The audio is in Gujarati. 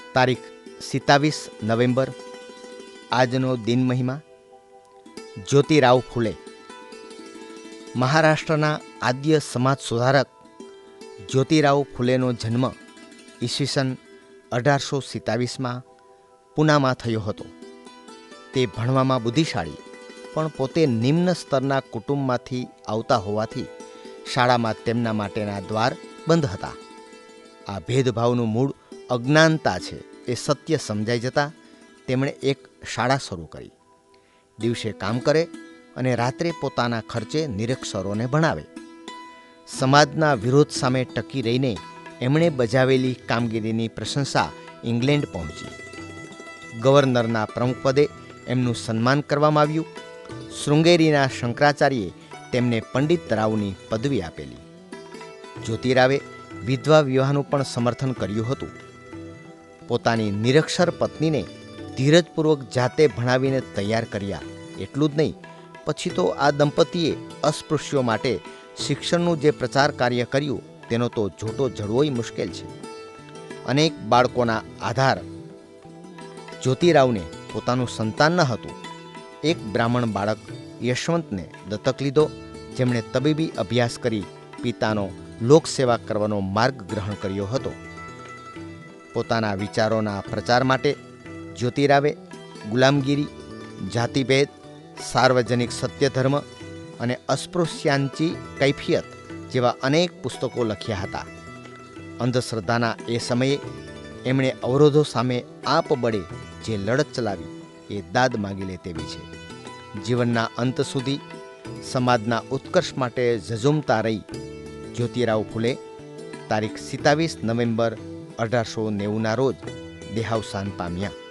તારીખ 27 નવેમ્બર. આજનો દિન મહિમા. જ્યોતિરાવ ફૂલે. મહારાષ્ટ્રના આદ્ય સમાજ સુધારક જ્યોતિરાવ ફૂલેનો જન્મ ઈસવીસન 1827માં પૂનામાં થયો હતો. તે ભણવામાં બુદ્ધિશાળી પણ પોતે નિમ્ન સ્તરના કુટુંબમાંથી આવતા હોવાથી શાળામાં તેમના માટેના દ્વાર બંધ હતા. આ ભેદભાવનું મૂળ અજ્ઞાનતા છે એ સત્ય સમજાઈ જતાં તેમણે એક શાળા શરૂ કરી. દિવસે કામ કરે અને રાત્રે પોતાના ખર્ચે નિરક્ષરોને ભણાવે. સમાજના વિરોધ સામે ટકી રહીને એમણે બજાવેલી કામગીરીની પ્રશંસા ઇંગ્લેન્ડ પહોંચી. ગવર્નરના પ્રમુખપદે એમનું સન્માન કરવામાં આવ્યું. શૃંગેરીના શંકરાચાર્યે તેમને પંડિત રાવની પદવી આપેલી. જ્યોતિરાવે વિધવા વિવાહનું પણ સમર્થન કર્યું હતું. પોતાની નિરક્ષર પત્નીને ધીરજપૂર્વક જાતે ભણાવીને તૈયાર કર્યા. એટલું જ નહીં, પછી તો આ દંપતીએ અસ્પૃશ્યો માટે શિક્ષણનું જે પ્રચાર કાર્ય કર્યું તેનો તો જોટો જડવોય મુશ્કેલ છે. અનેક બાળકોના આધાર જ્યોતિરાવને પોતાનું સંતાન ન હતું. એક બ્રાહ્મણ બાળક યશવંતને દત્તક લીધો, જેમણે તબીબી અભ્યાસ કરી પિતાનો લોકસેવા કરવાનો માર્ગ ગ્રહણ કર્યો હતો. પોતાના વિચારોના પ્રચાર માટે જ્યોતિરાવે ગુલામગીરી, જાતિભેદ, સાર્વજનિક સત્યધર્મ અને અસ્પૃશ્યાંચી કૈફિયત જેવા અનેક પુસ્તકો લખ્યા હતા. અંધશ્રદ્ધાના એ સમયે એમણે અવરોધો સામે આપબળે જે લડત ચલાવી એ દાદ માગી લે તેવી છે. જીવનના અંત સુધી સમાજના ઉત્કર્ષ માટે ઝઝૂમતા રહી જ્યોતિરાવ ફૂલે તારીખ 27 નવેમ્બર 1890ના રોજ દેહાવસાન પામ્યા.